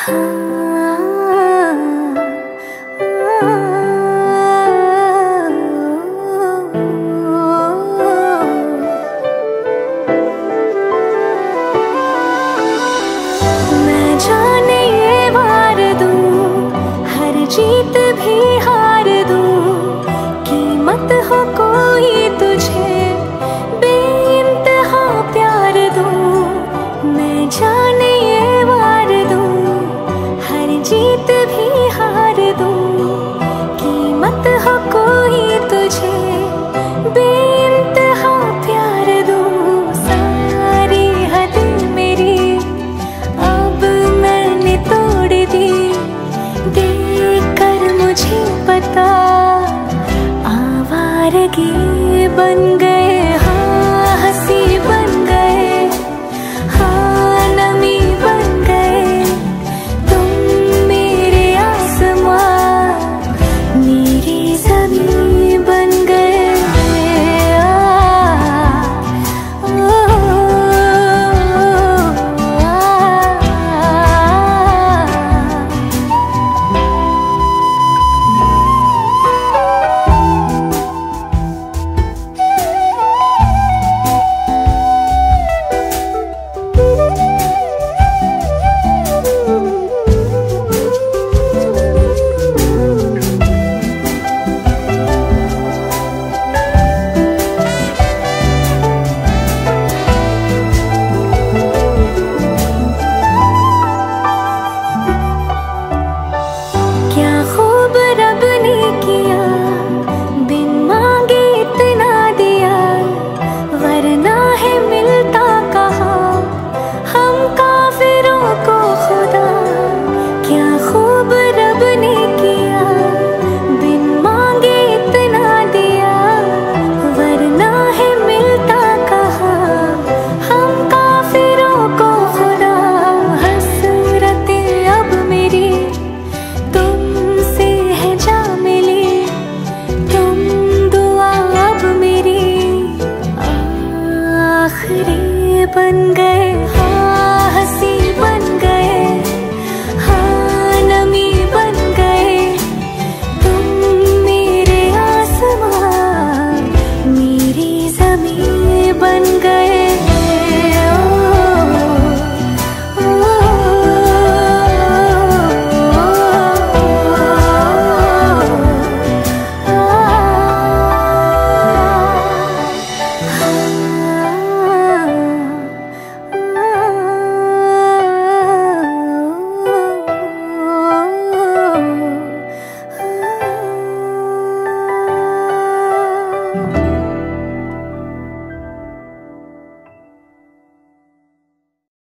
मैं जाने ये वार दूं, हर जीत भी हार दूं, कीमत हो कोई तुझे बेइंतहा प्यार दूं। मैं जाने ये वार दूं, हर जीत भी हार दूं, कीमत हो कोई तुझे बेइंतहा प्यार दूं। सारी हद मेरी अब मैंने तोड़ दी, देख कर मुझे पता आवारगी बन गए, हाँ हंसी बन गए, हाँ नमी बन गए। तुम मेरे आसमां, मेरी ज़मीं बन गए। क्या खूब रब ने किया, बिन मांगे इतना दिया, वरना है मिलता कहाँ हम काफिरों को खुदा। क्या खूब रब ने किया, बिन मांगे इतना दिया, वरना है मिलता कहाँ हम काफिरों को खुदा। हसरतें अब मेरी तुमसे है जा मिली, तुम दुआ अब मेरी आखिरी बन गए।